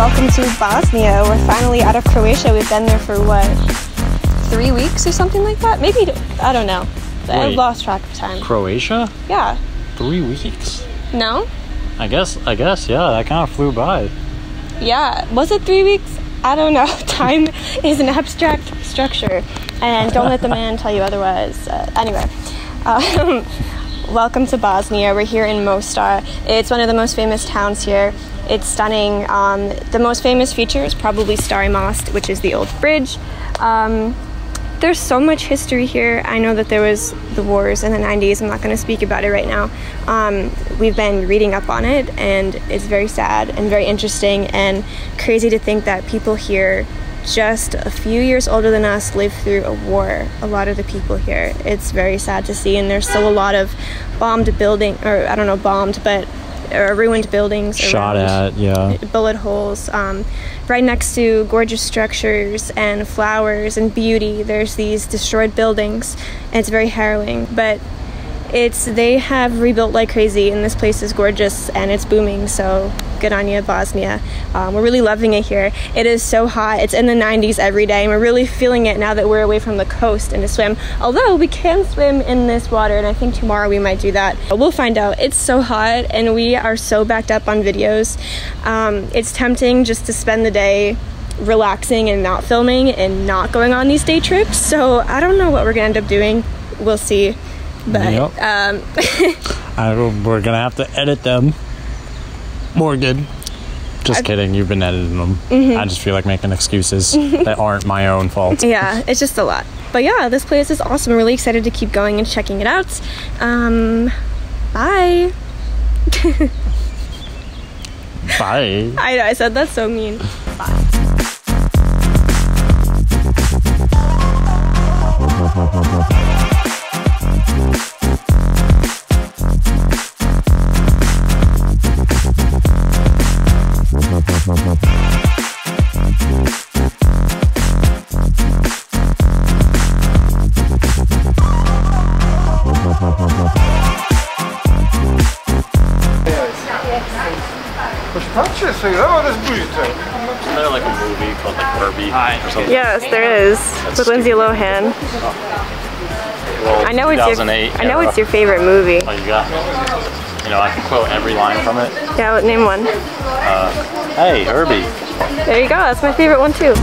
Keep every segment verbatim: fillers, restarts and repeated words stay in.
welcome to Bosnia. We're finally out of Croatia. We've been there for what, three weeks or something like that? Maybe, I don't know. I've lost track of time. Croatia? Yeah. Three weeks? No? I guess, I guess, yeah, that kind of flew by. Yeah, was it three weeks? I don't know. Time is an abstract structure, and don't let the man tell you otherwise. Uh, anyway, um, welcome to Bosnia. We're here in Mostar. It's one of the most famous towns here. It's stunning. Um, the most famous feature is probably Stari Most, which is the old bridge. Um, there's so much history here. I know that there was the wars in the nineties. I'm not going to speak about it right now. Um, we've been reading up on it, and it's very sad and very interesting and crazy to think that people here just a few years older than us lived through a war. A lot of the people here. It's very sad to see, and there's still a lot of bombed building, or I don't know, bombed, but or ruined buildings. Shot at, yeah. Bullet holes. Um, right next to gorgeous structures and flowers and beauty, there's these destroyed buildings, and it's very harrowing. But it's they have rebuilt like crazy, and this place is gorgeous and it's booming. So good on you, Bosnia. Um, we're really loving it here. It is so hot. It's in the nineties every day, and we're really feeling it now that we're away from the coast and to swim. Although we can swim in this water, and I think tomorrow we might do that. We'll find out. It's so hot, and we are so backed up on videos. Um, it's tempting just to spend the day relaxing and not filming and not going on these day trips. So I don't know what we're gonna end up doing. We'll see. But yep. um, I, we're gonna have to edit them. Morgan. Just okay. kidding, you've been editing them. Mm-hmm. I just feel like making excuses that aren't my own fault. Yeah, it's just a lot. But yeah, this place is awesome. I'm really excited to keep going and checking it out. Um, bye. Bye. I know, I said that's so mean. Bye. Is there like a movie called like Herbie or something? Yes, there is. That's with Lindsay Lohan. Well, I know it's your I know era. it's your favorite movie. Oh, you got me. You know, I can quote every line from it. Yeah, name one. Uh, hey, Herbie. There you go. That's my favorite one too.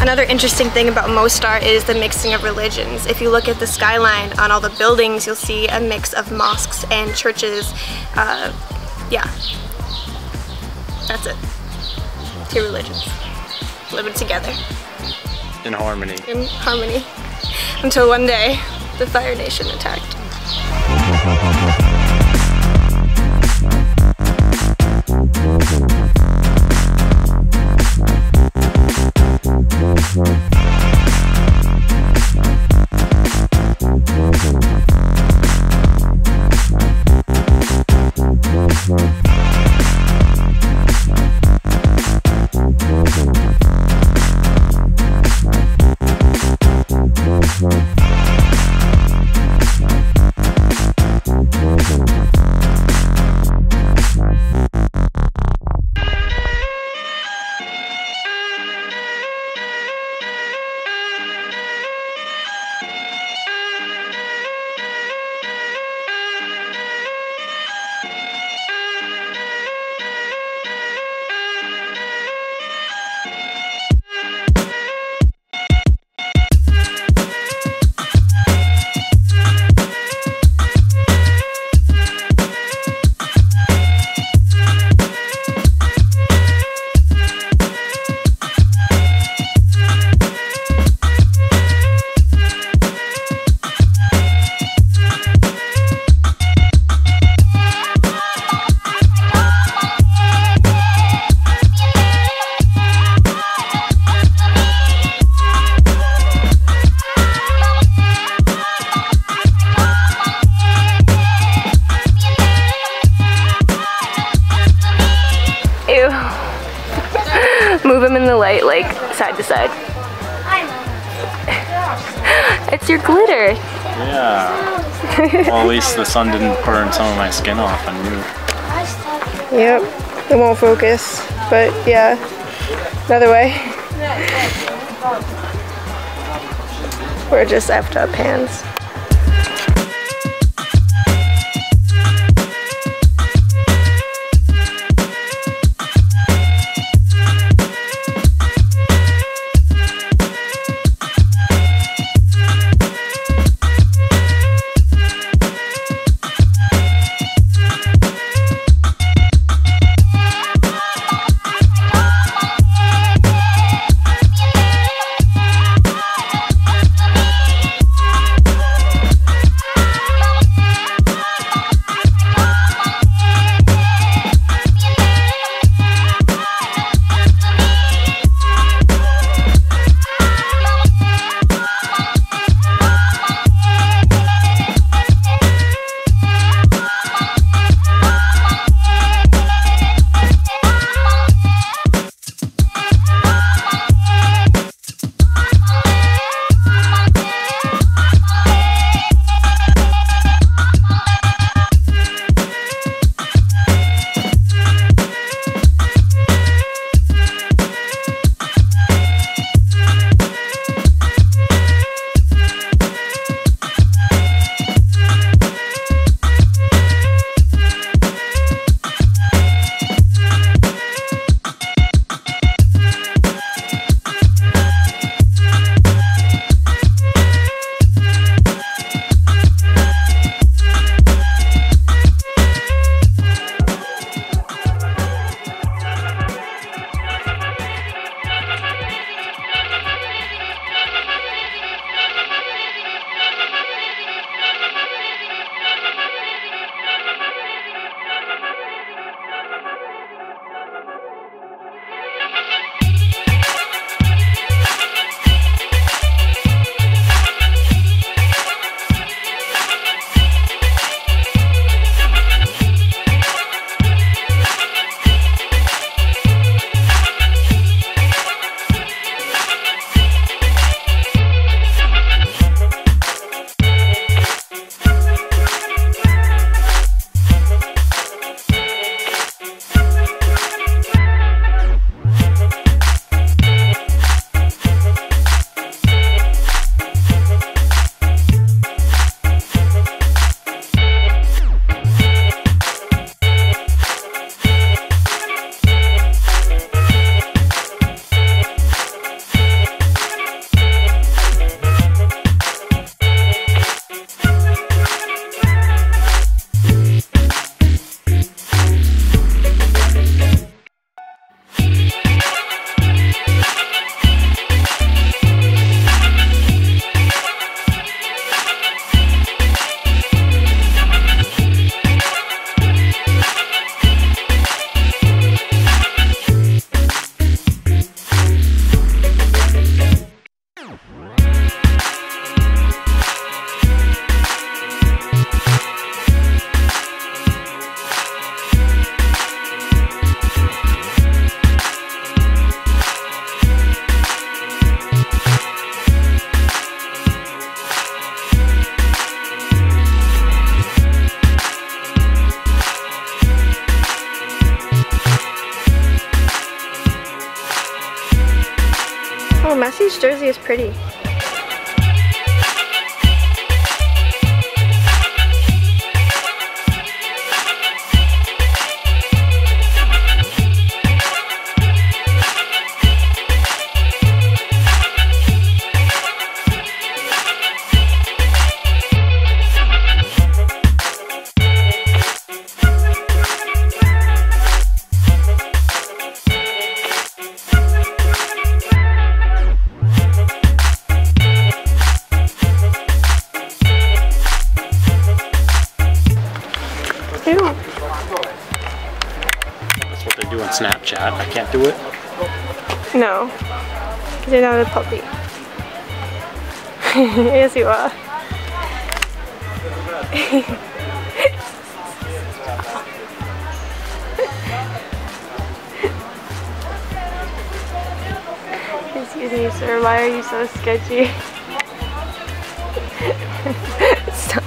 Another interesting thing about Mostar is the mixing of religions. If you look at the skyline on all the buildings, you'll see a mix of mosques and churches. Uh, yeah, that's it. Two religions living together. In harmony. In harmony. Until one day, the Fire Nation attacked. Move them in the light, like, side to side. It's your glitter. Yeah. Well, at least the sun didn't burn some of my skin off on you. Yep. It won't focus, but yeah. Another way. We're just effed up hands. Messi's jersey is pretty. That's what they do on Snapchat. I can't do it. No, because you're not a puppy. Yes, you are. Excuse me, sir. Why are you so sketchy? Stop.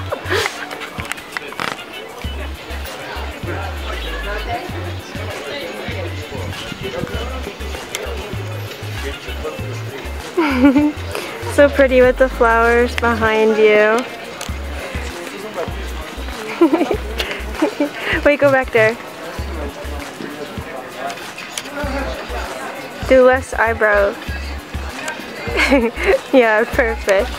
So pretty with the flowers behind you. Wait, go back there. Do less eyebrow. Yeah, perfect.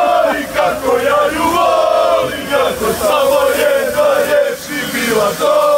Samo jedna jest i bila to.